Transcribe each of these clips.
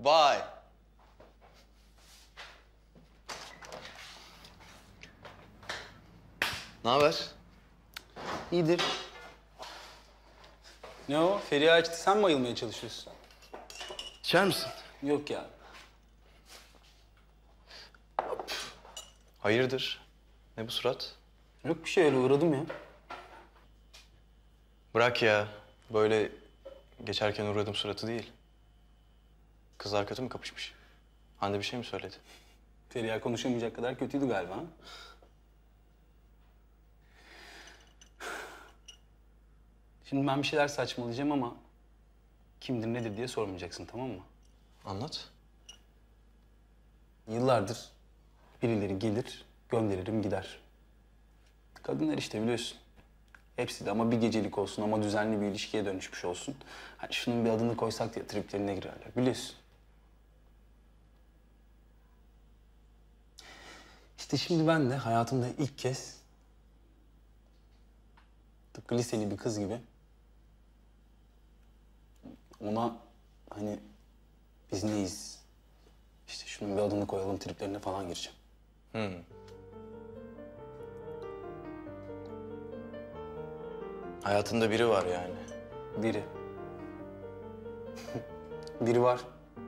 Vay. Ne haber? İyidir. Ne o? Feriha açtı, sen mi ayılmaya çalışıyorsun? İçer misin? Yok ya. Hayırdır? Ne bu surat? Yok bir şey, öyle uğradım ya. Bırak ya. Böyle geçerken uğradım suratı değil. Kız arkadaşı mı kapışmış? Hande bir şey mi söyledi? Feriha konuşamayacak kadar kötüydü galiba. Ha? Şimdi ben bir şeyler saçmalayacağım ama kimdir nedir diye sormayacaksın, tamam mı? Anlat. Yıllardır birileri gelir, gönderirim gider. Kadınlar işte biliyorsun. Hepsi de ama bir gecelik olsun ama düzenli bir ilişkiye dönüşmüş olsun. Hani şunun bir adını koysak diye triplerine girerler, biliyorsun. İşte şimdi ben de hayatımda ilk kez tıpkı liseli bir kız gibi ona hani biz neyiz? İşte şunun bir adını koyalım triplerine falan gireceğim. Hayatında biri var yani. Biri. Biri var.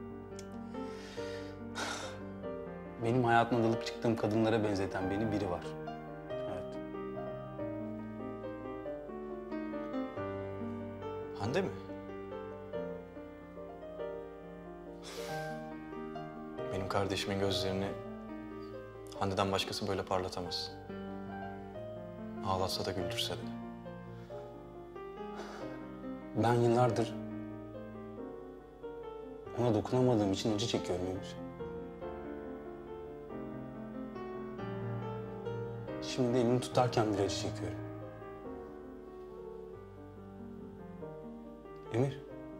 Benim hayatıma dalıp çıktığım kadınlara benzeten beni biri var. Evet. Hande mi? Benim kardeşimin gözlerini Hande'den başkası böyle parlatamaz. Ağlatsa da güldürse de. Ben yıllardır ona dokunamadığım için acı çekiyorum Emir. Şimdi de elini tutarken bir acı çekiyorum. Emir.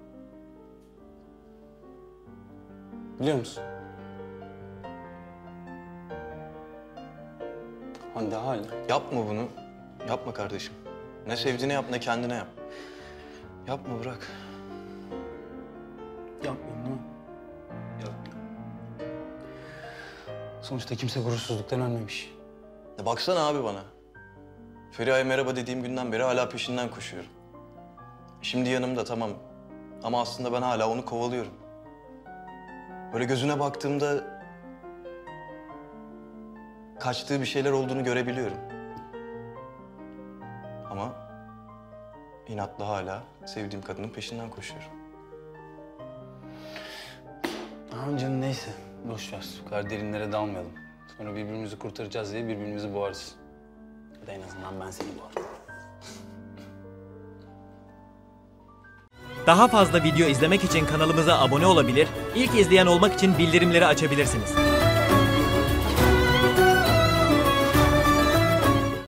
Biliyor musun? Hande hala. Yapma bunu. Yapma kardeşim. Ne sevdiğini yap ne kendine yap. Yapma bırak. Yapmayayım değil mi? Yapmayayım. Sonuçta kimse gurursuzluktan ölmemiş. Baksana abi bana. Feriha'ya merhaba dediğim günden beri hala peşinden koşuyorum. Şimdi yanımda tamam. Ama aslında ben hala onu kovalıyorum. Böyle gözüne baktığımda kaçtığı bir şeyler olduğunu görebiliyorum. Ama inatla hala sevdiğim kadının peşinden koşuyorum. Tamam canım neyse. Boş ver. Bu kadar derinlere dalmayalım. Sonra birbirimizi kurtaracağız diye birbirimizi boğarız. Ya da en azından ben seni boğarım. Daha fazla video izlemek için kanalımıza abone olabilir, ilk izleyen olmak için bildirimleri açabilirsiniz.